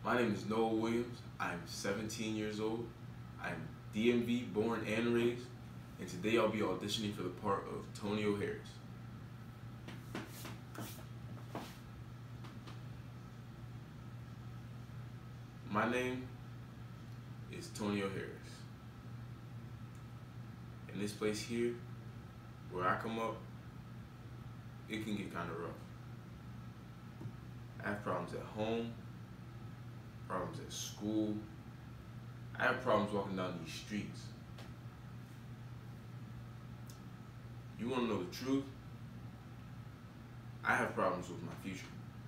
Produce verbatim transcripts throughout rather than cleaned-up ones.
My name is Noah Williams. I'm seventeen years old. I'm D M V born and raised, and today I'll be auditioning for the part of Tonio Harris. My name is Tonio Harris. In this place here, where I come up, it can get kind of rough. I have problems at home, problems at school. I have problems walking down these streets. You want to know the truth? I have problems with my future.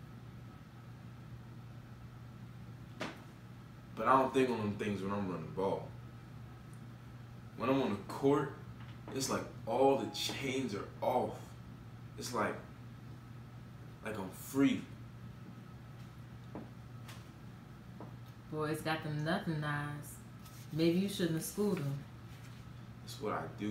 But I don't think on them things when I'm running the ball. When I'm on the court, it's like all the chains are off. It's like, like I'm free. Boys got them nothing eyes. Maybe you shouldn't have schooled them. That's what I do.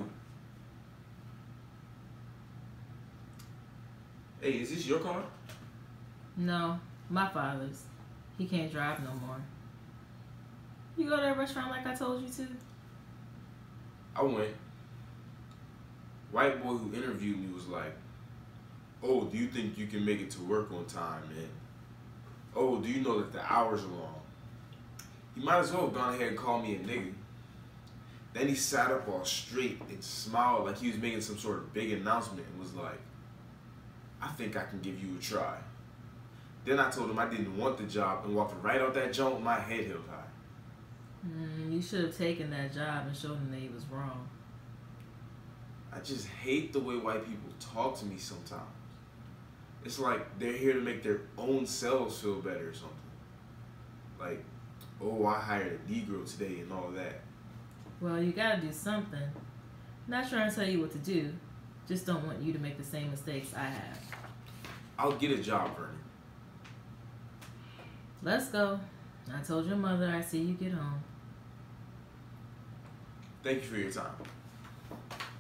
Hey, is this your car? No, my father's. He can't drive no more. You go to that restaurant like I told you to? I went. White boy who interviewed me was like, oh, do you think you can make it to work on time, man? Oh, do you know that the hours are long? He might as well have gone ahead and called me a nigga. Then he sat up all straight and smiled like he was making some sort of big announcement and was like, I think I can give you a try. Then I told him I didn't want the job and walked right out that joint with my head held high. Mm, you should have taken that job and showed him that he was wrong. I just hate the way white people talk to me sometimes. It's like they're here to make their own selves feel better or something. Like, oh, I hired a Negro today and all that. Well, you gotta do something. Not trying to tell you what to do. Just don't want you to make the same mistakes I have. I'll get a job, Vernon. Let's go. I told your mother I'd see you get home. Thank you for your time.